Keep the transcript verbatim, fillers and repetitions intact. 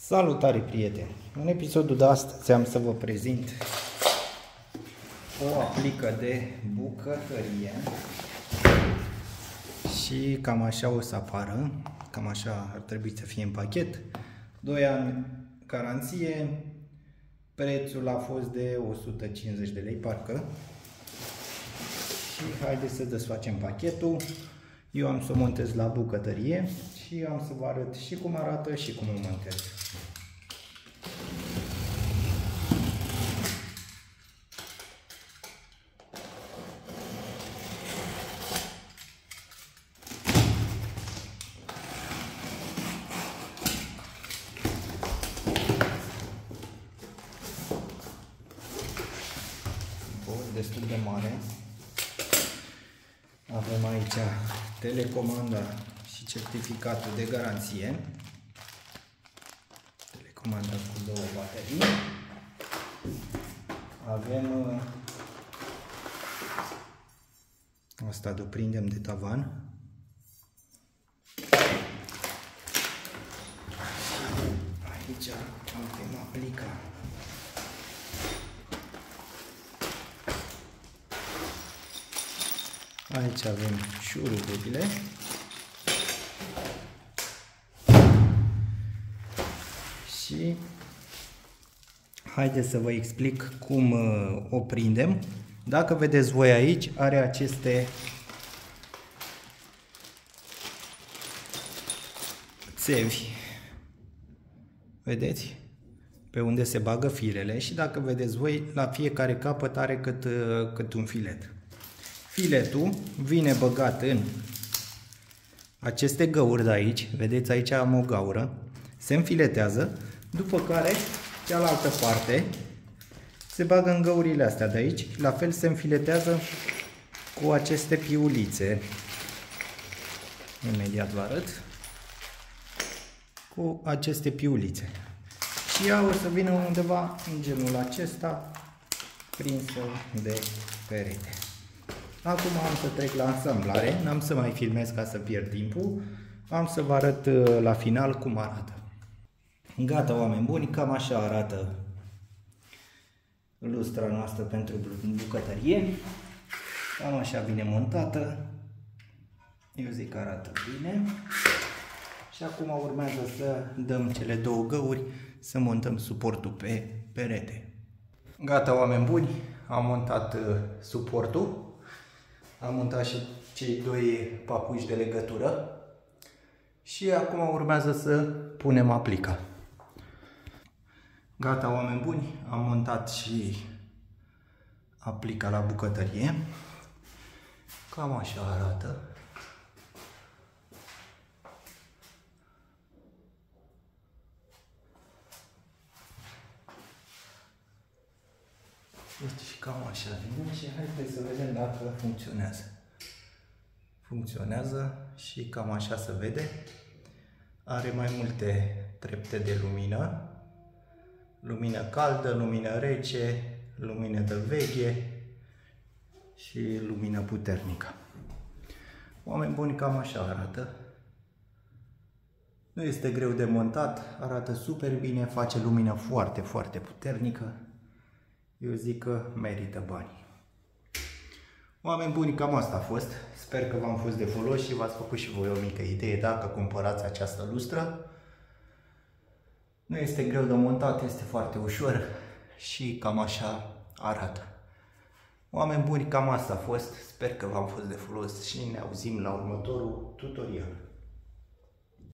Salutare, prieteni! În episodul de astăzi am să vă prezint o aplică de bucătărie și cam așa o să apară, cam așa ar trebui să fie în pachet. doi ani garanție, prețul a fost de o sută cincizeci de lei parcă. Și haideți să desfacem pachetul. Eu am să o montez la bucătărie și am să vă arăt și cum arată și cum o montez. Destul de mare. Avem aici telecomanda și certificatul de garanție. Telecomanda cu două baterii. Avem asta, de prindem de tavan. Aici avem aplica. Aici avem șuruburile. Și haideți să vă explic cum o prindem. Dacă vedeți voi aici, are aceste țevi. Vedeți? Pe unde se bagă firele și dacă vedeți voi, la fiecare capăt are cât, cât un filet. Filetul vine băgat în aceste găuri de aici, vedeți, aici am o gaură, se înfiletează, după care cealaltă parte se bagă în găurile astea de aici, la fel se înfiletează cu aceste piulițe. Imediat vă arăt. Cu aceste piulițe. Și ea o să vină undeva în genul acesta, prinsă de perete. Acum am să trec la asamblare, n-am să mai filmez ca să pierd timpul, am să vă arăt la final cum arată. Gata, oameni buni, cam așa arată lustra noastră pentru bucătărie. Cam așa vine montată, eu zic că arată bine. Și acum urmează să dăm cele două găuri, să montăm suportul pe perete. Gata, oameni buni, am montat suportul. Am montat și cei doi papuci de legătură și acum urmează să punem aplica. Gata, oameni buni, am montat și aplica la bucătărie. Cam așa arată. Deci și cam așa vine și haideți să vedem dacă funcționează. Funcționează și cam așa se vede. Are mai multe trepte de lumină. Lumină caldă, lumină rece, lumină de veche și lumină puternică. Oameni buni, cam așa arată. Nu este greu de montat, arată super bine, face lumină foarte, foarte puternică. Eu zic că merită banii. Oameni buni, cam asta a fost. Sper că v-am fost de folos și v-ați făcut și voi o mică idee dacă cumpărați această lustră. Nu este greu de montat, este foarte ușor și cam așa arată. Oameni buni, cam asta a fost. Sper că v-am fost de folos și ne auzim la următorul tutorial.